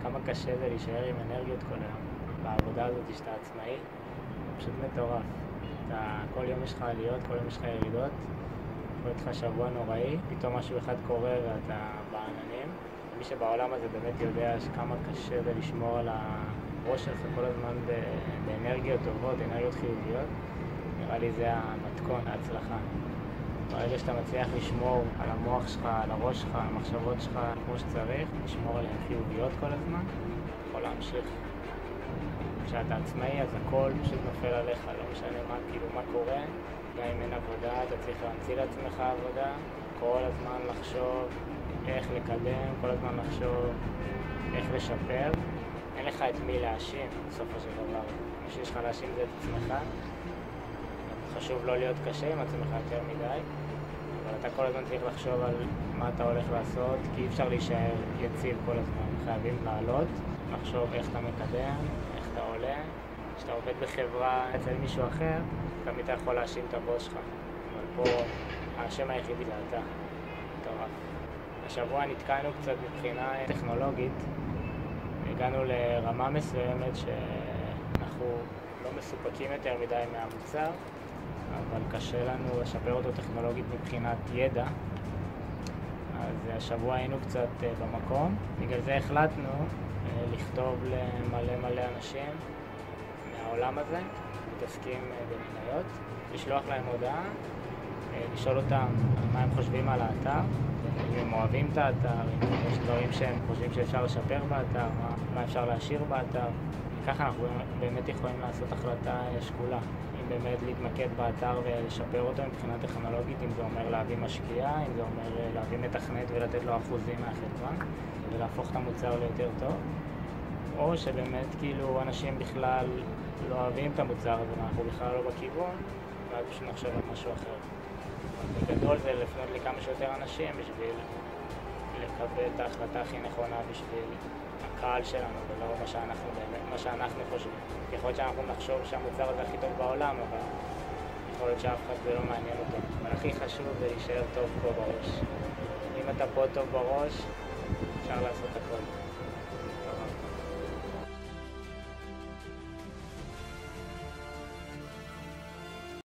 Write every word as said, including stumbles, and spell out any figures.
כמה קשה זה להישאר עם אנרגיות כל היום. בעבודה הזאת שאתה עצמאי, פשוט מטורף. אתה, כל יום יש לך עליות, כל יום יש לך ירידות, יכול להיות לך שבוע נוראי, פתאום משהו אחד קורה ואתה בעננים. מי שבעולם הזה באמת יודע כמה קשה זה לשמור על הראש שלך כל הזמן באנרגיות טובות, אנרגיות חיוביות. נראה לי זה המתכון, ההצלחה. ברגע שאתה מצליח לשמור על המוח שלך, על הראש שלך, על המחשבות שלך כמו שצריך, לשמור עליהן חיוביות כל הזמן, יכול להמשיך. כשאתה עצמאי אז הכל פשוט נופל עליך, לא משנה מה, כאילו מה קורה, גם אם אין עבודה, אתה צריך להמציא לעצמך עבודה, כל הזמן לחשוב איך לקדם, כל הזמן לחשוב איך לשפר. אין לך את מי להאשים בסופו של דבר. מי שיש לך להאשים זה את עצמך. חשוב לא להיות קשה עם עצמך יותר מדי, אבל אתה כל הזמן צריך לחשוב על מה אתה הולך לעשות, כי אי אפשר להישאר יציב כל הזמן. חייבים לעלות, לחשוב איך אתה מקדם, איך אתה עולה. כשאתה עובד בחברה אצל מישהו אחר, תמיד אתה יכול להאשים את הבוס שלך. אבל פה האשם היחידי זה אתה. מטורף. השבוע נתקענו קצת מבחינה טכנולוגית. הגענו לרמה מסוימת שאנחנו לא מסופקים יותר מדי מהמוצר, אבל קשה לנו לשפר אותו טכנולוגית מבחינת ידע. אז השבוע היינו קצת במקום. בגלל זה החלטנו לכתוב למלא מלא אנשים מהעולם הזה, מתעסקים במניות, לשלוח להם הודעה, לשאול אותם מה הם חושבים על האתר, אם הם אוהבים את האתר, אם יש דברים שהם חושבים שאפשר לשפר באתר, מה, מה אפשר להשאיר באתר. ככה אנחנו באמת יכולים לעשות החלטה שקולה. אם באמת להתמקד באתר ולשפר אותו מבחינה טכנולוגית, אם זה אומר להביא משקיע, אם זה אומר להביא מתכנת ולתת לו אחוזים מהחברה, ולהפוך את המוצר ליותר טוב. או שבאמת כאילו אנשים בכלל לא אוהבים את המוצר הזה, ואנחנו בכלל לא בכיוון, ואז פשוט נחשוב על משהו אחר. בגדול זה לפנות לכמה שיותר אנשים בשביל לקבל את ההחלטה הכי נכונה בשביל הקהל שלנו, ולא מה שאנחנו, מה שאנחנו חושבים. יכול להיות שאנחנו נחשוב שהמוצר הזה הכי טוב בעולם, אבל יכול להיות שאף אחד זה לא מעניין אותו. אבל הכי חשוב זה להישאר טוב פה בראש. אם אתה פה טוב בראש, אפשר לעשות הכל.